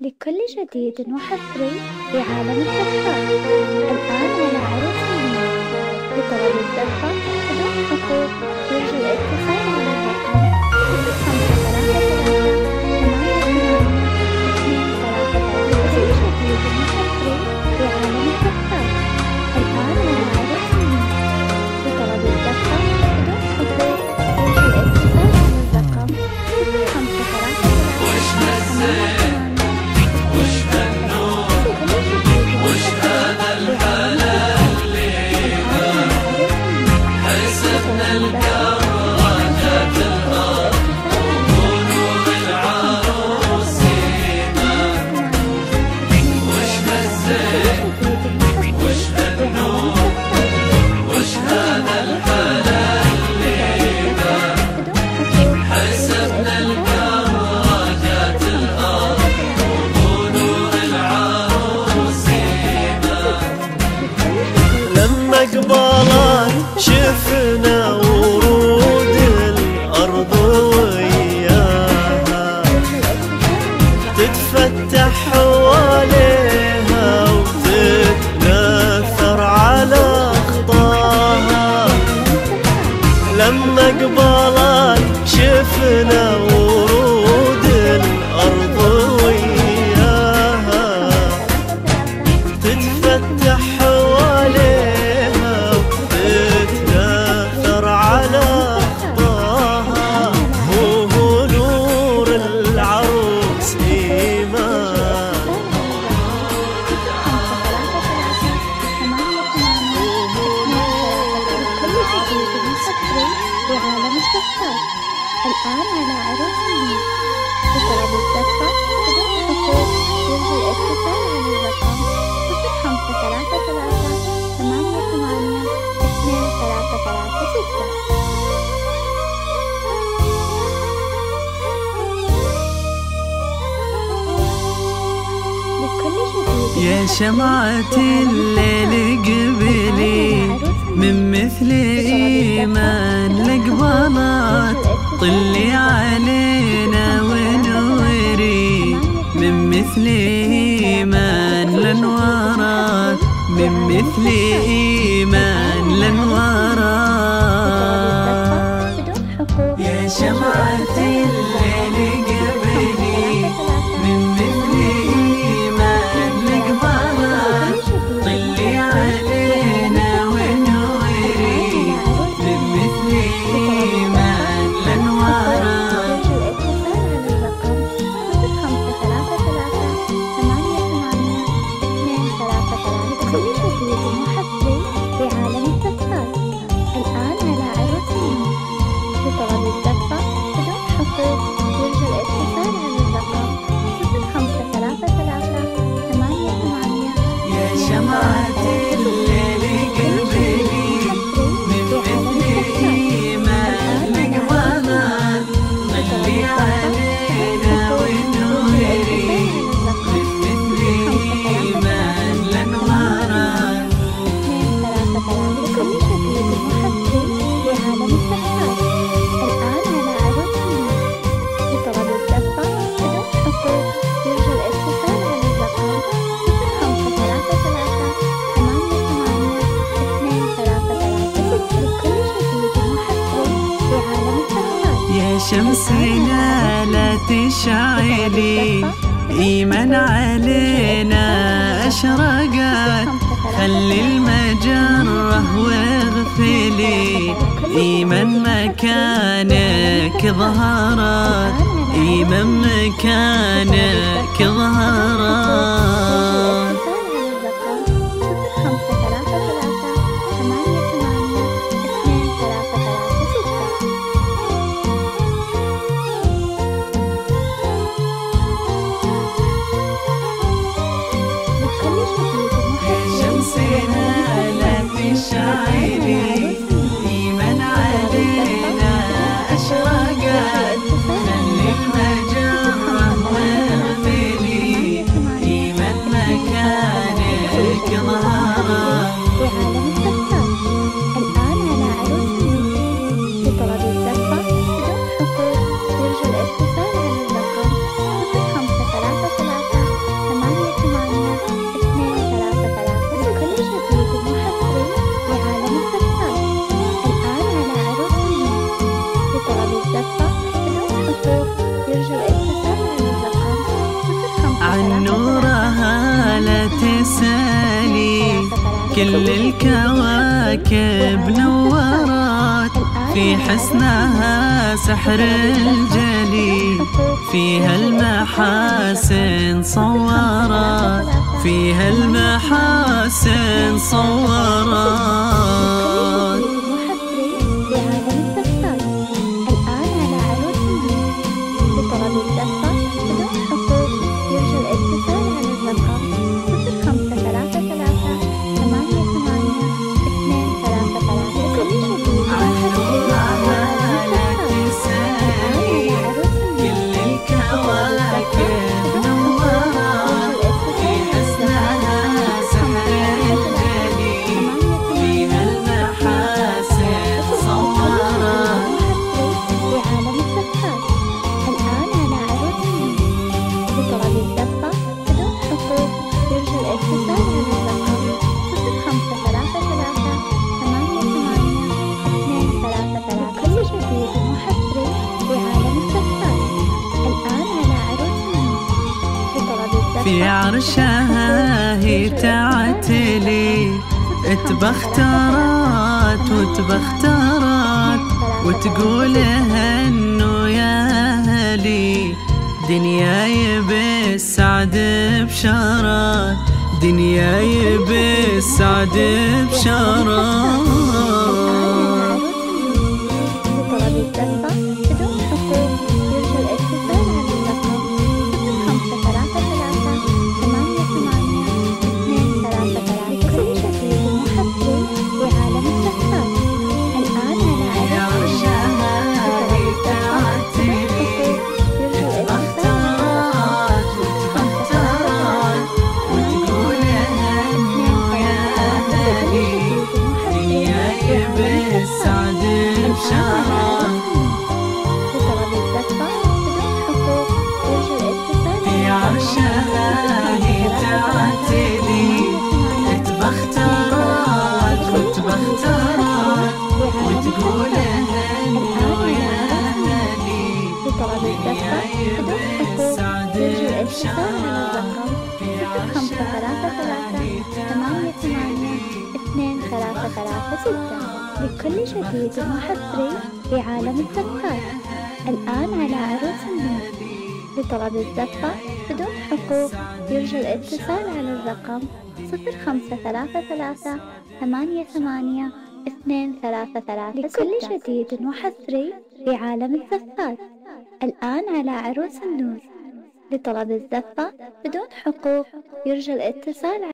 لكل جديد وحصري في عالم الدفة. الآن على عروس النور بطلب الدفة بدون حقوق. يرجى الاتصال على الرقم 0533 882 وحصري في عالم الدفة. الآن على عروس النور بطلب الدفة بدون حقوق. يرجى الاتصال على الرقم 0533 قبالك شفنا ورود الأرض وياها تتفتح حواليها وتتنثر على خطاها. لما قبالك شفنا ورود الأرض وياها تتفتح بعالم الدفة. الآن على عروس النور بطلب الدفة بدون حقوق. يرجى الاتصال على الرقم 0533 88 2336. يا شمعة الليل قبلي من مثل إيمان لقبالات طلي علينا ونوري من مثل إيمان لنوارات من مثل إيمان لنوارات. يا شمعة الليل قبلي من مثل إيمان لقبالات طلي علينا ونوري من مثل إيمان لنوارات. كل جديد وحصري في عالم الدفات. الآن على عروس النور بطلب الدفة بدون حقوق. يرجى الاتصال على الرقم 0533 88 يا شمعة الليل قلبي من مثل إيمان لقبالات طلي علينا ونوري من مثل إيمان لنوارات. كل جديد وحصري في عالم الدفات. الآن على عروس النور بطلب الدفة بدون حقوق. يرجى الاتصال على الرقم 0533 88 2336. لكل جديد وحصري في عالم الدفات. يا شمسنا لا تشعلي إيمان علينا أشرقت خلي المجرة واغفلي إيمان مكانك ظهرت إيمان مكانك ظهرت. شمسنا لا تشعلي إيمان علينا أشرقت خلي المجرة واغفلي عن نورها لا تسالي، كل الكواكب نورت، في حسنها سحر الجلي، فيها المحاسن صورت، فيها المحاسن صورت. في عرشها هي تعتلي، تبخترت وتبخترت، وتقول هنو يا أهلي، دنياي بالسعد بشرت، دنياي بالسعد بشرت. في عرشها هي تعتلي، تبخترت وتبخترت، وتقول هنو يا أهلي، دنياي بالسعد بشرت. في عرشها هي تعتلي. لكل جديد وحصري في عالم الزفات، الآن على عروس النور. لطلب الزفة بدون حقوق يرجى الاتصال على الرقم 0533 لكل جديد وحصري في عالم الزفات، الآن على عروس النور. لطلب الزفة بدون حقوق يرجى الاتصال